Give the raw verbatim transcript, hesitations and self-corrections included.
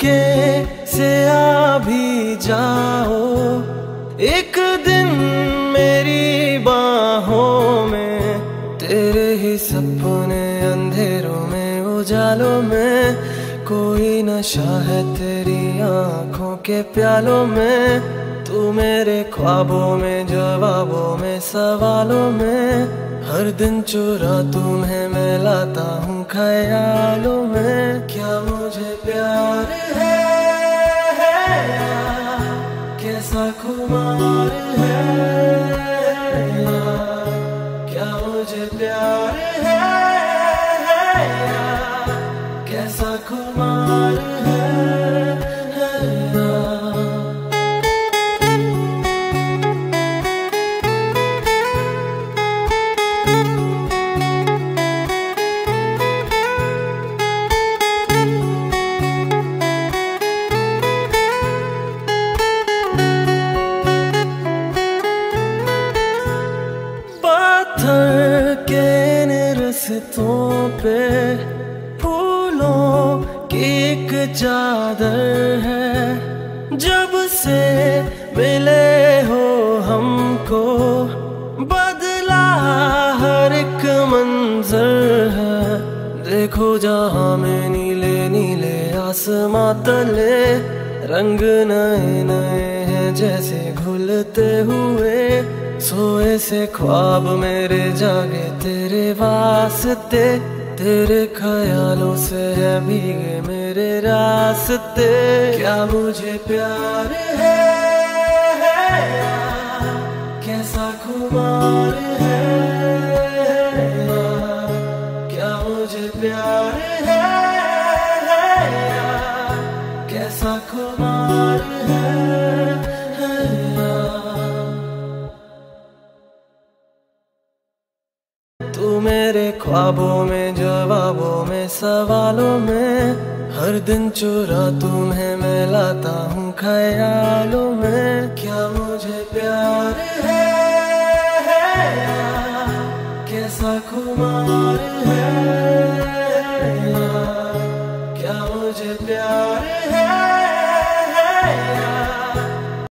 चुपके से आ भी जाओ, एक दिन मेरी बाहों में, तेरे ही सपने अंधेरों में उजालों में, कोई नशा है तेरी आंखों के प्यालों में, तू मेरे ख्वाबों में, जवाबों में, सवालों में, हर दिन चुरा तुम्हें मैं लाता हूँ ख्यालों में। क्या मुझे प्यार है, है यार, कैसा खुमार है यार, क्या मुझे प्यार है, है यार, कैसा खुमार है, है यार। के इन रस्तों पे फूलों की एक चादर है, जब से मिले हो हमको बदला हर एक मंजर है। देखो जहाँ में नीले नीले आसमां तले, रंग नए नए हैं जैसे घुलते हुए, सोए से ख्वाब मेरे जागे तेरे वास्ते, तेरे ख्यालों से है भीगे मेरे रास्ते। क्या मुझे प्यार है, है यार, कैसा खुमार है यार, क्या मुझे प्यार है, है यार, कैसा खुमार है, है यार। तू मेरे ख्वाबों में, जवाबों में, सवालों में, हर दिन चुरा तुम्हें मैं लाता हूँ ख्यालों में। क्या मुझे प्यार है, है यार, कैसा खुमार है।